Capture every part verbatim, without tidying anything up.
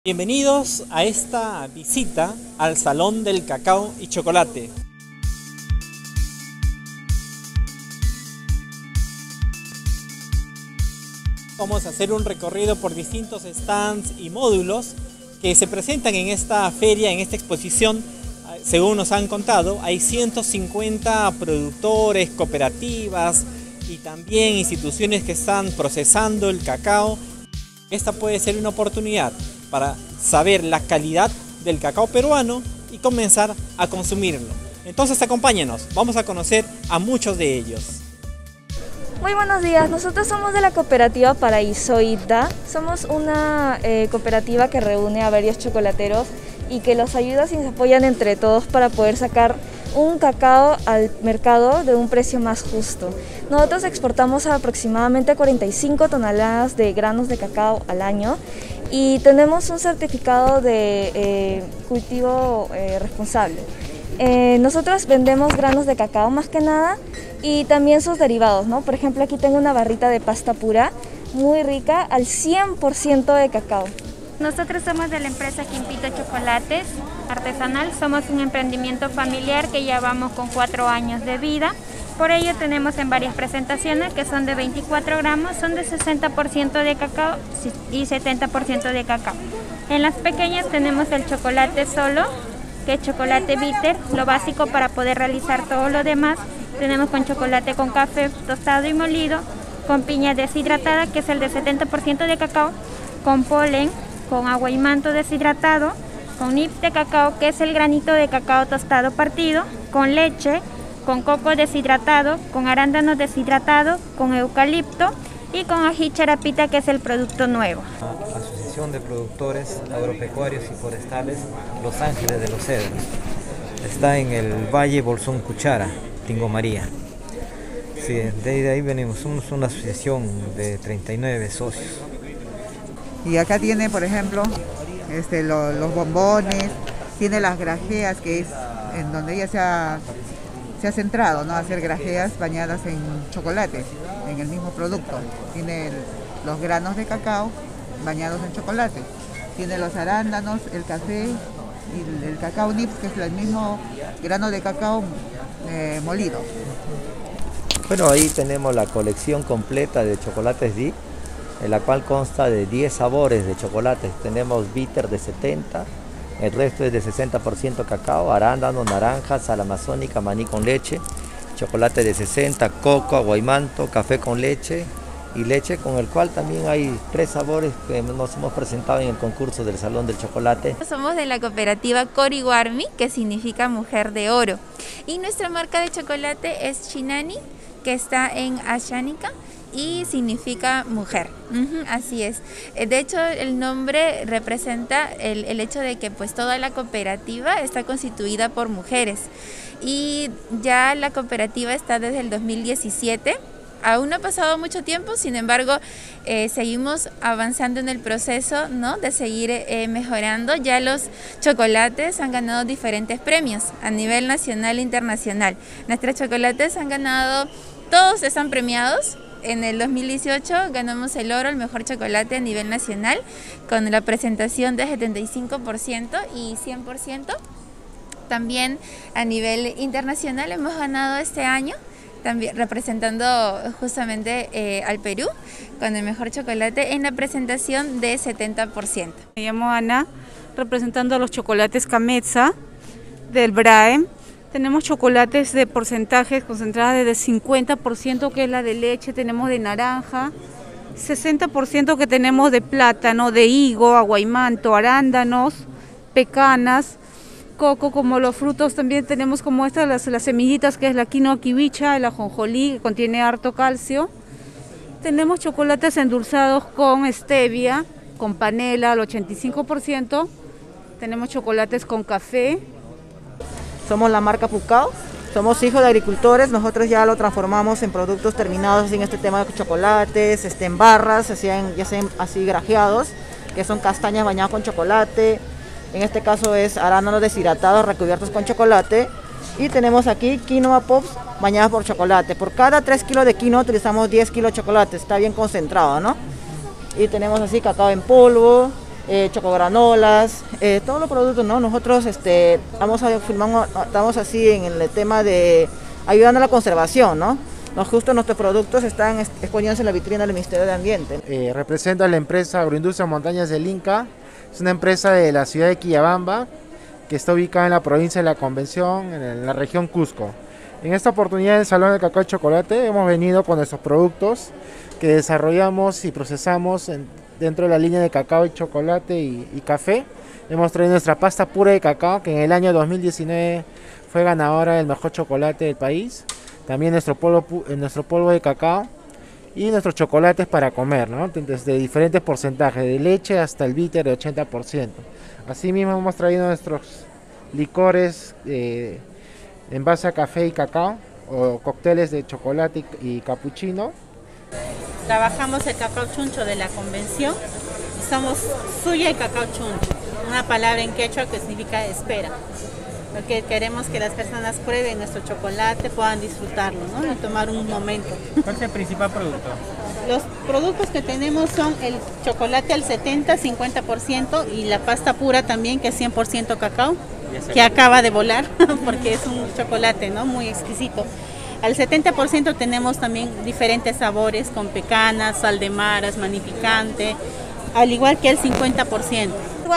Bienvenidos a esta visita al Salón del Cacao y Chocolate. Vamos a hacer un recorrido por distintos stands y módulos que se presentan en esta feria, en esta exposición. Según nos han contado, hay ciento cincuenta productores, cooperativas y también instituciones que están procesando el cacao. Esta puede ser una oportunidad para saber la calidad del cacao peruano y comenzar a consumirlo. Entonces acompáñenos, vamos a conocer a muchos de ellos. Muy buenos días, nosotros somos de la cooperativa Paraíso Ita. Somos una eh, cooperativa que reúne a varios chocolateros y que los ayuda y se apoyan entre todos para poder sacar un cacao al mercado de un precio más justo. Nosotros exportamos aproximadamente cuarenta y cinco toneladas de granos de cacao al año y tenemos un certificado de eh, cultivo eh, responsable. Eh, nosotros vendemos granos de cacao más que nada y también sus derivados, ¿no? Por ejemplo, aquí tengo una barrita de pasta pura muy rica al cien por ciento de cacao. Nosotros somos de la empresa Quimpito Chocolates Artesanal, somos un emprendimiento familiar que ya vamos con cuatro años de vida. Por ello tenemos en varias presentaciones que son de veinticuatro gramos, son de sesenta por ciento de cacao y setenta por ciento de cacao. En las pequeñas tenemos el chocolate solo, que es chocolate bitter, lo básico para poder realizar todo lo demás. Tenemos con chocolate con café tostado y molido, con piña deshidratada, que es el de setenta por ciento de cacao, con polen, con agua y manto deshidratado, con nibs de cacao, que es el granito de cacao tostado partido, con leche, con coco deshidratado, con arándanos deshidratados, con eucalipto y con ají charapita, que es el producto nuevo. Asociación de Productores Agropecuarios y Forestales Los Ángeles de los Cedros. Está en el Valle Bolsón Cuchara, Tingo María. Sí, de ahí venimos, somos una asociación de treinta y nueve socios. Y acá tiene, por ejemplo, este, lo, los bombones, tiene las grajeas, que es en donde ella se ha, se ha centrado, ¿no? A hacer grajeas bañadas en chocolate, en el mismo producto. Tiene el, los granos de cacao bañados en chocolate. Tiene los arándanos, el café y el, el cacao nibs, que es el mismo grano de cacao eh, molido. Bueno, ahí tenemos la colección completa de chocolates Dip, en la cual consta de diez sabores de chocolates. Tenemos bitter de setenta, el resto es de sesenta por ciento cacao, arándano, naranja, sal amazónica, maní con leche, chocolate de sesenta, coco, aguaymanto, café con leche y leche, con el cual también hay tres sabores que nos hemos presentado en el concurso del Salón del Chocolate. Somos de la cooperativa Coriwarmi, que significa mujer de oro, y nuestra marca de chocolate es Chinani, que está en Ashánica y significa mujer. Uh-huh, así es. De hecho, el nombre representa el, el hecho de que pues toda la cooperativa está constituida por mujeres y ya la cooperativa está desde el dos mil diecisiete. Aún no ha pasado mucho tiempo, sin embargo, eh, seguimos avanzando en el proceso, ¿no? De seguir eh, mejorando. Ya los chocolates han ganado diferentes premios a nivel nacional e internacional. Nuestros chocolates han ganado, todos están premiados. En el dos mil dieciocho ganamos el oro, el mejor chocolate a nivel nacional, con la presentación de setenta y cinco por ciento y cien por ciento. También a nivel internacional hemos ganado este año, también representando justamente eh, al Perú, con el mejor chocolate en la presentación de setenta por ciento. Me llamo Ana, representando a los chocolates Cametza del Braem. Tenemos chocolates de porcentajes concentradas desde cincuenta por ciento, que es la de leche, tenemos de naranja, sesenta por ciento que tenemos de plátano, de higo, aguaymanto, arándanos, pecanas, coco. Como los frutos también tenemos como estas, las, las semillitas, que es la quinoa kiwicha, el ajonjolí, que contiene harto calcio. Tenemos chocolates endulzados con stevia, con panela al ochenta y cinco por ciento. Tenemos chocolates con café. Somos la marca Pucao, somos hijos de agricultores, nosotros ya lo transformamos en productos terminados en este tema de chocolates, este, en barras, así, ya sean así grajeados, que son castañas bañadas con chocolate, en este caso es arándanos deshidratados recubiertos con chocolate, y tenemos aquí quinoa pops bañadas por chocolate. Por cada tres kilos de quinoa utilizamos diez kilos de chocolate, está bien concentrado, ¿no? Y tenemos así cacao en polvo, eh, chocogranolas, eh, todos los productos, ¿no? Nosotros este, vamos a, filmamos, estamos así en el tema de ayudando a la conservación, ¿no? Nos, justo nuestros productos están exponiéndose en la vitrina del Ministerio de Ambiente. Eh, represento a la empresa Agroindustria Montañas del Inca. Es una empresa de la ciudad de Quillabamba que está ubicada en la provincia de La Convención, en la región Cusco. En esta oportunidad en el Salón del Cacao y Chocolate hemos venido con nuestros productos que desarrollamos y procesamos en, dentro de la línea de cacao y chocolate y, y café. Hemos traído nuestra pasta pura de cacao que en el año dos mil diecinueve fue ganadora del mejor chocolate del país. También nuestro polvo, nuestro polvo de cacao y nuestros chocolates para comer, ¿no? Desde diferentes porcentajes, de leche hasta el bitter de ochenta por ciento. Asimismo hemos traído nuestros licores eh, en base a café y cacao, o cócteles de chocolate y, y capuchino. Trabajamos el cacao chuncho de la convención y somos suya y cacao chuncho, una palabra en quechua que significa espera. Lo que queremos que las personas prueben nuestro chocolate, puedan disfrutarlo, ¿no? Y tomar un momento. ¿Cuál es el principal producto? Los productos que tenemos son el chocolate al setenta, cincuenta por ciento y la pasta pura también, que es cien por ciento cacao, que acaba de volar porque es un chocolate, ¿no? Muy exquisito. Al setenta por ciento tenemos también diferentes sabores con pecanas, sal de maras, maní picante, al igual que el cincuenta por ciento.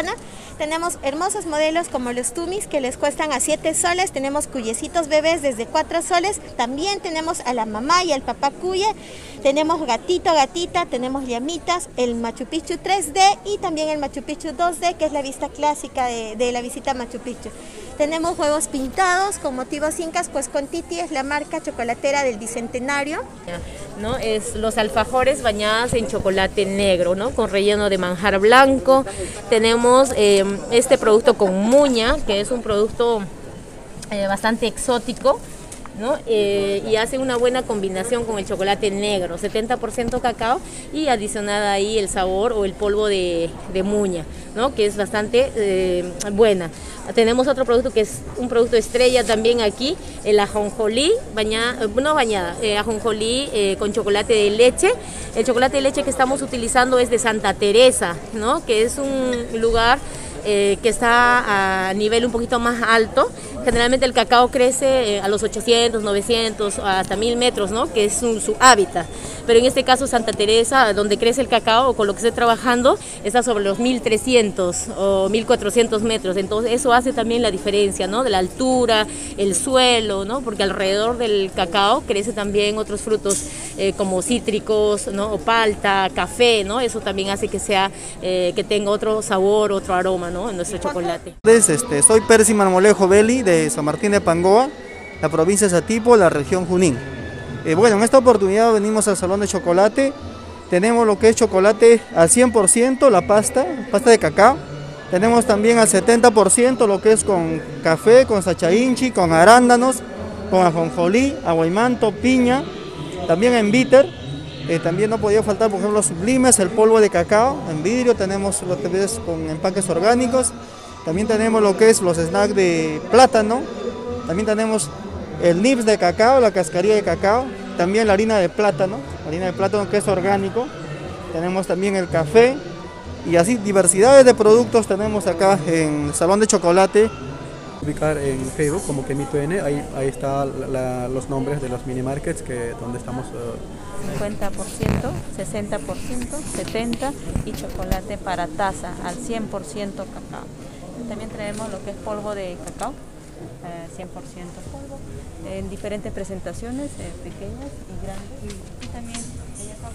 Tenemos hermosos modelos como los tumis que les cuestan a siete soles, tenemos cuyecitos bebés desde cuatro soles, también tenemos a la mamá y al papá cuye, tenemos gatito, gatita, tenemos llamitas, el Machu Picchu tres D y también el Machu Picchu dos D, que es la vista clásica de, de la visita a Machu Picchu. Tenemos huevos pintados con motivos incas, pues Contiti es la marca chocolatera del Bicentenario. ¿No? Es los alfajores bañadas en chocolate negro, ¿no? Con relleno de manjar blanco. Tenemos eh, este producto con muña, que es un producto eh, bastante exótico, ¿no? Eh, y hace una buena combinación con el chocolate negro, setenta por ciento cacao y adicionada ahí el sabor o el polvo de, de muña, ¿no? Que es bastante eh, buena. Tenemos otro producto que es un producto estrella también aquí, el ajonjolí, bañada, no bañada, eh, ajonjolí eh, con chocolate de leche. El chocolate de leche que estamos utilizando es de Santa Teresa, ¿no? Que es un lugar eh, que está a nivel un poquito más alto. Generalmente el cacao crece eh, a los ochocientos, novecientos, hasta mil metros, ¿no? Que es su, su hábitat. Pero en este caso Santa Teresa, donde crece el cacao, con lo que estoy trabajando, está sobre los mil trescientos o mil cuatrocientos metros. Entonces eso hace también la diferencia, ¿no? De la altura, el suelo, ¿no? Porque alrededor del cacao crece también otros frutos eh, como cítricos, ¿no? O palta, café, ¿no? Eso también hace que sea, eh, que tenga otro sabor, otro aroma, ¿no? En nuestro chocolate. Este, soy Percy Marmolejo Belli de San Martín de Pangoa, la provincia de Satipo, la región Junín. Eh, bueno, en esta oportunidad venimos al Salón de Chocolate. Tenemos lo que es chocolate al cien por ciento, la pasta, pasta de cacao. Tenemos también al setenta por ciento lo que es con café, con sachainchi, con arándanos, con ajonjolí, aguaymanto, piña. También en bitter. Eh, también no podía faltar, por ejemplo, los sublimes, el polvo de cacao. En vidrio tenemos lo que ves con empaques orgánicos. También tenemos lo que es los snacks de plátano. También tenemos el nibs de cacao, la cascarilla de cacao. También la harina de plátano, la harina de plátano que es orgánico. Tenemos también el café. Y así diversidades de productos tenemos acá en el Salón de Chocolate. Ubicar en Facebook como Quemito N, ahí, ahí están los nombres de los mini markets que, donde estamos. Uh... cincuenta por ciento, sesenta por ciento, setenta por ciento y chocolate para taza al cien por ciento cacao. También traemos lo que es polvo de cacao, eh, cien por ciento polvo, en diferentes presentaciones, eh, pequeñas y grandes. Y, y también ella está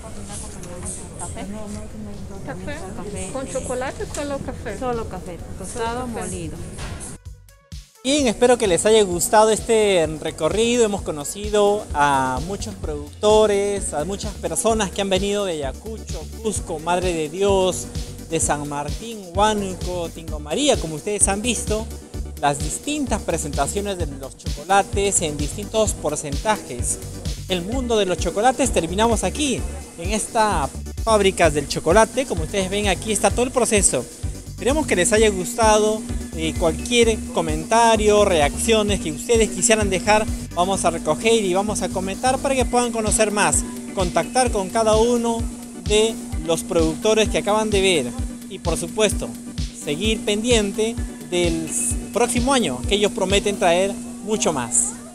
acompañada con café. ¿Café? Café. ¿Con chocolate o solo café? Solo café, tostado, molido. Bien, espero que les haya gustado este recorrido. Hemos conocido a muchos productores, a muchas personas que han venido de Ayacucho, Cusco, Madre de Dios, de San Martín, Huánuco, Tingo María, como ustedes han visto, las distintas presentaciones de los chocolates en distintos porcentajes. El mundo de los chocolates terminamos aquí, en esta fábricas del chocolate. Como ustedes ven, aquí está todo el proceso. Esperemos que les haya gustado. Eh, cualquier comentario, reacciones que ustedes quisieran dejar, vamos a recoger y vamos a comentar para que puedan conocer más, contactar con cada uno de los productores que acaban de ver y y por supuesto seguir pendiente del próximo año, que ellos prometen traer mucho más.